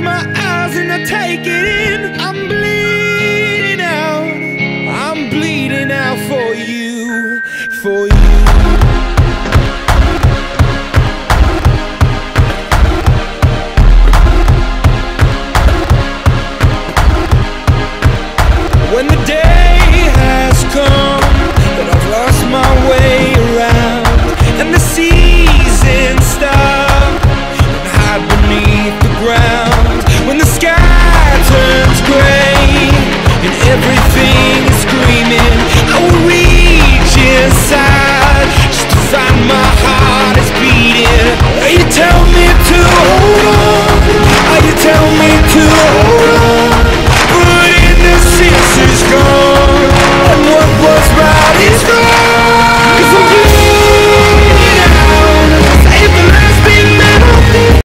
my eyes and I take it in. I'm bleeding out, I'm bleeding out for you, for you. When the day has come that I've lost my way around, and the seasons stop and hide beneath the ground, when the sky turns grey and everything is screaming, I will reach inside just to find my heart is beating. You tell me to hold on, you tell me to hold on, but innocence is gone, and what was right is wrong.